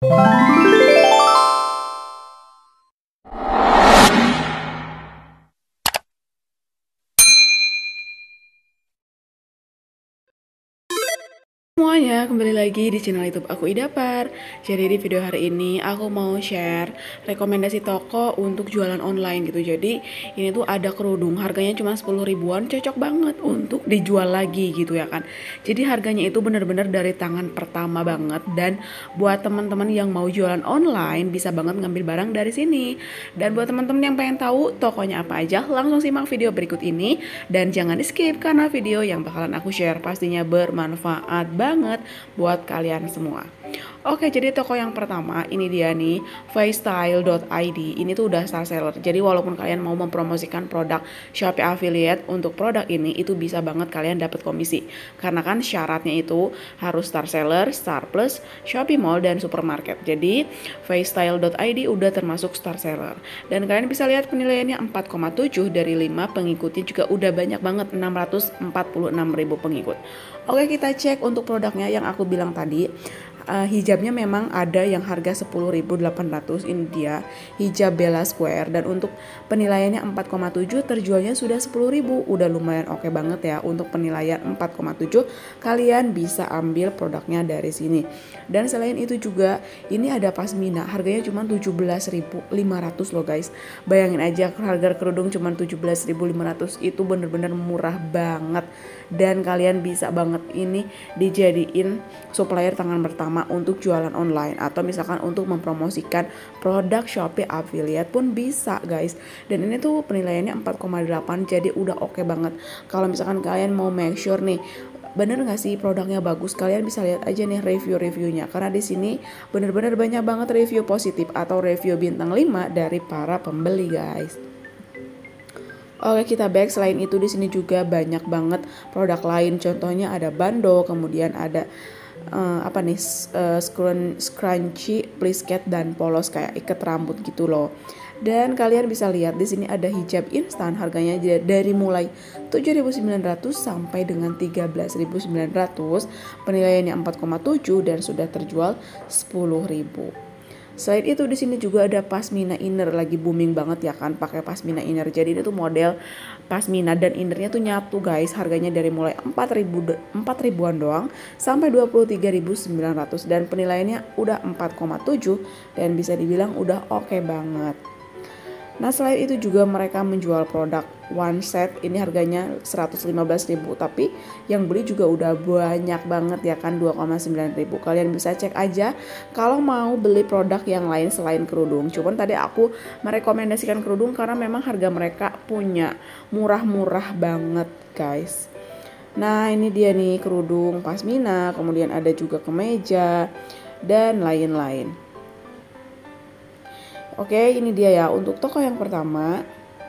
Semuanya, kembali lagi di channel YouTube aku Idapar. Jadi di video hari ini aku mau share rekomendasi toko untuk jualan online gitu. Jadi ini tuh ada kerudung, harganya cuma 10 ribuan, cocok banget untuk dijual lagi gitu ya kan. Jadi harganya itu bener-bener dari tangan pertama banget, dan buat teman-teman yang mau jualan online bisa banget ngambil barang dari sini. Dan buat teman-teman yang pengen tahu tokonya apa aja, langsung simak video berikut ini dan jangan di skip karena video yang bakalan aku share pastinya bermanfaat banget buat kalian semua. Oke, jadi toko yang pertama ini dia nih, faystyle.id. Ini tuh udah star seller. Jadi walaupun kalian mau mempromosikan produk Shopee affiliate untuk produk ini, itu bisa banget kalian dapat komisi. Karena kan syaratnya itu harus star seller, star plus, Shopee Mall dan supermarket. Jadi faystyle.id udah termasuk star seller. Dan kalian bisa lihat penilaiannya 4,7 dari 5, pengikutnya juga udah banyak banget, 646.000 pengikut. Oke, kita cek untuk produknya yang aku bilang tadi. Hijabnya memang ada yang harga 10.800, ini dia hijab Bella Square, dan untuk penilaiannya 4,7, terjualnya sudah 10.000. Udah lumayan oke banget ya untuk penilaian 4,7. Kalian bisa ambil produknya dari sini. Dan selain itu juga ini ada pasmina, harganya cuma 17.500 loh guys. Bayangin aja harga kerudung cuma 17.500, itu bener-bener murah banget. Dan kalian bisa banget ini dijadiin supplier tangan pertama untuk jualan online, atau misalkan untuk mempromosikan produk Shopee affiliate pun bisa guys. Dan ini tuh penilaiannya 4,8, jadi udah oke banget. Kalau misalkan kalian mau make sure nih bener gak sih produknya bagus, kalian bisa lihat aja nih review-reviewnya, karena di sini bener-bener banyak banget review positif atau review bintang 5 dari para pembeli guys. Oke, kita back. Selain itu di sini juga banyak banget produk lain. Contohnya ada bando, kemudian ada scrunchie, plisket dan polos kayak ikat rambut gitu loh. Dan kalian bisa lihat di sini ada hijab instan, harganya dari mulai 7.900 sampai dengan 13.900. Penilaiannya 4,7 dan sudah terjual 10.000. Selain itu di sini juga ada pasmina inner, lagi booming banget ya kan pakai pasmina inner. Jadi ini tuh model pasmina dan innernya tuh nyatu guys. Harganya dari mulai 4.000-an doang sampai 23.900, dan penilaiannya udah 4,7 dan bisa dibilang udah oke banget. Nah, selain itu juga mereka menjual produk one set, ini harganya 115.000, tapi yang beli juga udah banyak banget ya kan, 2,9 ribu. Kalian bisa cek aja kalau mau beli produk yang lain selain kerudung. Cuman tadi aku merekomendasikan kerudung karena memang harga mereka punya murah-murah banget guys. Nah, ini dia nih kerudung pasmina, kemudian ada juga kemeja dan lain-lain. Oke, ini dia ya untuk toko yang pertama.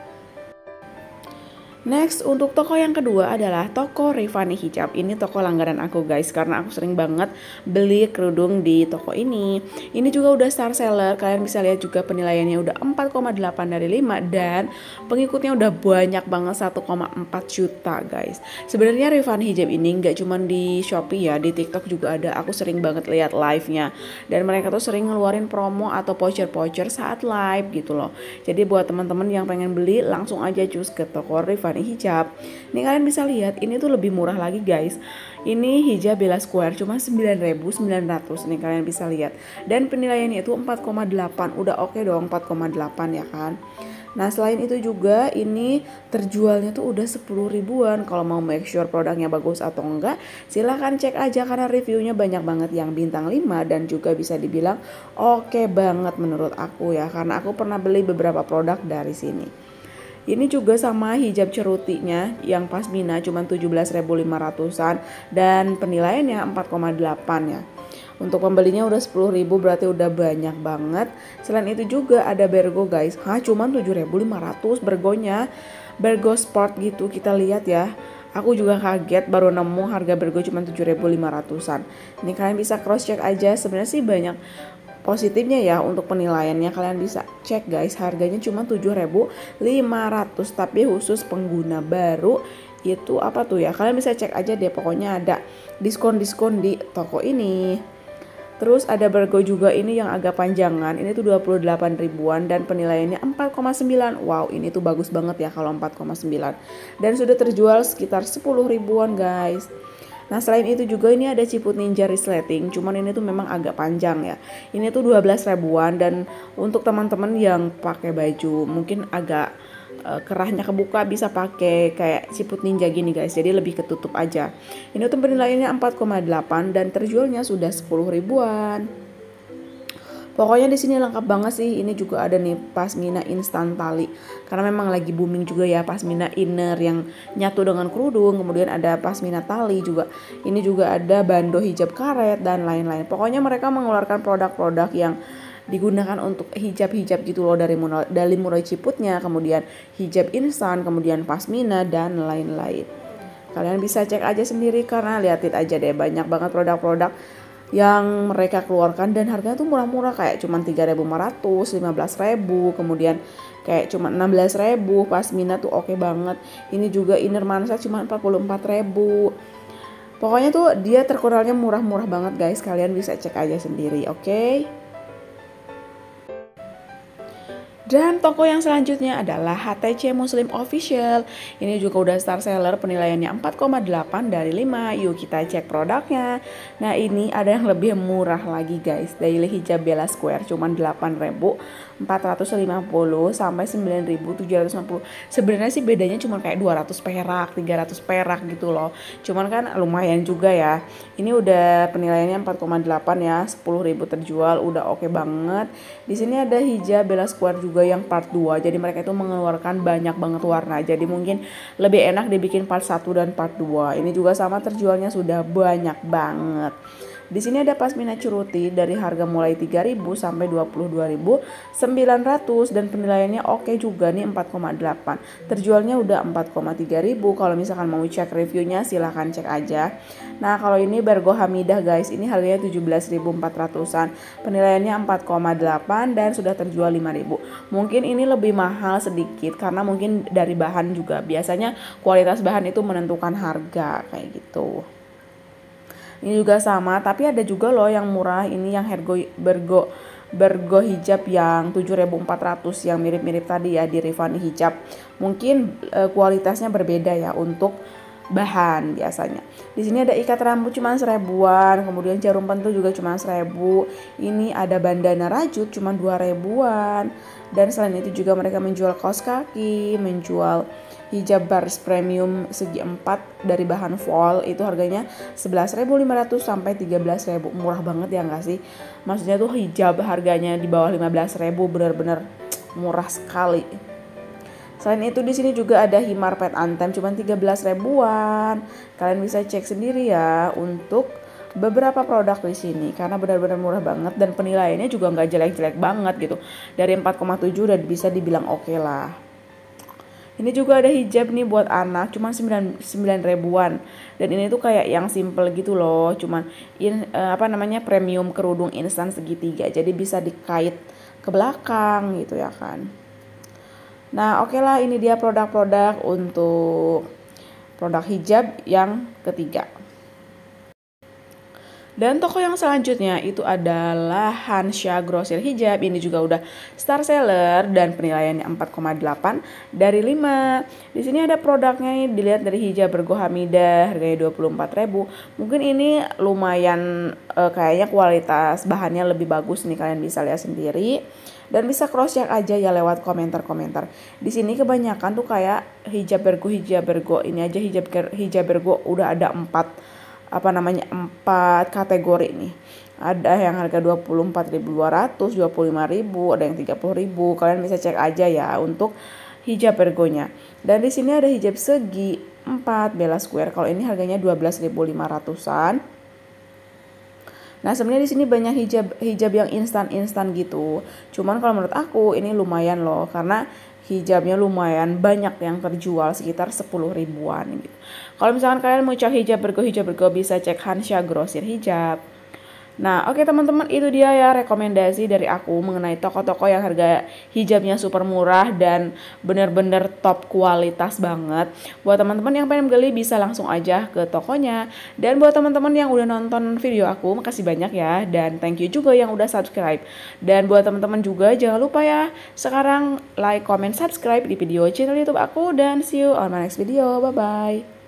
Next, untuk toko yang kedua adalah toko Rifani Hijab. Ini toko langganan aku guys, karena aku sering banget beli kerudung di toko ini. Ini juga udah star seller. Kalian bisa lihat juga penilaiannya udah 4,8 dari 5, dan pengikutnya udah banyak banget, 1,4 juta guys. Sebenarnya Rifani Hijab ini nggak cuma di Shopee ya, di TikTok juga ada. Aku sering banget lihat live-nya, dan mereka tuh sering ngeluarin promo atau voucher-voucher saat live gitu loh. Jadi buat teman-teman yang pengen beli, langsung aja cus ke toko Rifani Hijab. Ini kalian bisa lihat ini tuh lebih murah lagi guys. Ini hijab Bella Square cuma 9.900. Nih kalian bisa lihat. Dan penilaiannya itu 4,8. Udah oke dong 4,8 ya kan. Nah, selain itu juga ini terjualnya tuh udah 10 ribuan. Kalau mau make sure produknya bagus atau enggak, silahkan cek aja karena reviewnya banyak banget yang bintang 5 dan juga bisa dibilang oke banget menurut aku ya, karena aku pernah beli beberapa produk dari sini. Ini juga sama hijab cerutinya yang pasmina cuma 17.500-an dan penilaiannya 4,8 ya. Untuk pembelinya udah 10.000, berarti udah banyak banget. Selain itu juga ada Bergo guys. Cuman 7.500 Bergonya. Bergo Sport gitu, kita lihat ya. Aku juga kaget baru nemu harga Bergo cuma 7.500-an. Ini kalian bisa cross check aja. Sebenarnya sih banyak positifnya ya untuk penilaiannya. Kalian bisa cek guys, harganya cuma 7.500, tapi khusus pengguna baru itu Kalian bisa cek aja deh, pokoknya ada diskon-diskon di toko ini. Terus ada Bergo juga ini yang agak panjangan, ini tuh 28 ribuan dan penilaiannya 4,9. Wow, ini tuh bagus banget ya kalau 4,9. Dan sudah terjual sekitar 10 ribuan guys. Nah selain itu juga ini ada Ciput Ninja Resleting, cuman ini tuh memang agak panjang ya. Ini tuh 12 ribuan dan untuk teman-teman yang pakai baju mungkin agak kerahnya kebuka bisa pakai kayak Ciput Ninja gini guys, jadi lebih ketutup aja. Ini tuh penilaiannya 4,8 dan terjualnya sudah 10 ribuan. Pokoknya di sini lengkap banget sih. Ini juga ada nih pasmina instan tali. Karena memang lagi booming juga ya pasmina inner yang nyatu dengan kerudung. Kemudian ada pasmina tali juga. Ini juga ada bando hijab karet dan lain-lain. Pokoknya mereka mengeluarkan produk-produk yang digunakan untuk hijab-hijab gitu loh, dari mulai ciputnya, kemudian hijab instan, kemudian pasmina dan lain-lain. Kalian bisa cek aja sendiri karena liatin aja deh banyak banget produk-produk yang mereka keluarkan dan harganya tuh murah-murah kayak cuman 3.500, 15.000, kemudian kayak cuma 16.000, pasmina tuh oke banget. Ini juga inner mansa cuma 44.000. Pokoknya tuh dia terkenalnya murah-murah banget guys, kalian bisa cek aja sendiri, oke? Dan toko yang selanjutnya adalah HTC Muslim Official. Ini juga udah star seller, penilaiannya 4,8 dari 5. Yuk kita cek produknya. Nah ini ada yang lebih murah lagi guys. Daily hijab Bella Square cuman 8.450 sampai 9.750. Sebenarnya sih bedanya cuma kayak 200 perak, 300 perak gitu loh. Cuman kan lumayan juga ya. Ini udah penilaiannya 4,8 ya, 10.000 terjual, udah oke banget. Di sini ada hijab Bella Square juga yang part 2. Jadi mereka itu mengeluarkan banyak banget warna. Jadi mungkin lebih enak dibikin part 1 dan part 2. Ini juga sama terjualnya sudah banyak banget. Di sini ada pasmina curuti dari harga mulai 3.000 sampai 22.900 dan penilaiannya oke juga nih 4,8. Terjualnya udah 4,3.000. Kalau misalkan mau cek reviewnya silahkan cek aja. Nah kalau ini Bergo Hamidah guys, ini harganya 17.400an. Penilaiannya 4,8 dan sudah terjual 5.000. Mungkin ini lebih mahal sedikit karena mungkin dari bahan juga. Biasanya kualitas bahan itu menentukan harga kayak gitu. Ini juga sama, tapi ada juga loh yang murah. Ini yang Bergo hijab yang 7.400 yang mirip-mirip tadi ya di Rifani hijab. Mungkin kualitasnya berbeda ya untuk bahan biasanya. Di sini ada ikat rambut cuma 1.000-an, kemudian jarum pentul juga cuma 1.000. Ini ada bandana rajut cuma 2.000-an. Dan selain itu juga mereka menjual kaos kaki, menjual hijab baris premium segi 4 dari bahan voile, itu harganya 11.500 sampai 13.000. Murah banget ya enggak sih? Maksudnya tuh hijab harganya di bawah 15.000, benar-benar murah sekali. Selain itu di sini juga ada himar pet antem cuma 13.000-an. Kalian bisa cek sendiri ya untuk beberapa produk di sini karena benar-benar murah banget dan penilaiannya juga nggak jelek-jelek banget gitu. Dari 4,7 udah bisa dibilang oke lah. Ini juga ada hijab nih buat anak cuma 9.000-an. Dan ini tuh kayak yang simple gitu loh, cuman premium kerudung instan segitiga. Jadi bisa dikait ke belakang gitu ya kan. Nah, oke lah, ini dia produk-produk untuk produk hijab yang ketiga. Dan toko yang selanjutnya itu adalah Hansya Grosir Hijab. Ini juga udah star seller dan penilaiannya 4,8 dari 5. Di sini ada produknya nih, dilihat dari hijab Bergo Hamidah harganya 24.000. Mungkin ini lumayan kayaknya kualitas bahannya lebih bagus nih, kalian bisa lihat sendiri. Dan bisa cross check aja ya lewat komentar-komentar. Di sini kebanyakan tuh kayak hijab Bergo. Ini aja hijab Bergo udah ada 4 kategori nih. Ada yang harga 24.200, 25.000, ada yang 30.000. Kalian bisa cek aja ya untuk hijab Bergonya. Dan di sini ada hijab segi 4 Bella Square. Kalau ini harganya 12.500-an. Nah, sebenarnya di sini banyak hijab yang instan gitu. Cuman kalau menurut aku ini lumayan loh karena hijabnya lumayan banyak yang terjual sekitar 10 ribuan gitu. Kalau misalkan kalian mau cek hijab Bergo bisa cek Hansya Grosir Hijab. Nah, oke teman-teman, itu dia ya rekomendasi dari aku mengenai toko-toko yang harga hijabnya super murah dan bener-bener top kualitas banget. Buat teman-teman yang pengen beli bisa langsung aja ke tokonya. Dan buat teman-teman yang udah nonton video aku, makasih banyak ya. Dan thank you juga yang udah subscribe. Dan buat teman-teman juga jangan lupa ya, sekarang like, comment, subscribe di video channel YouTube aku dan see you on my next video. Bye bye.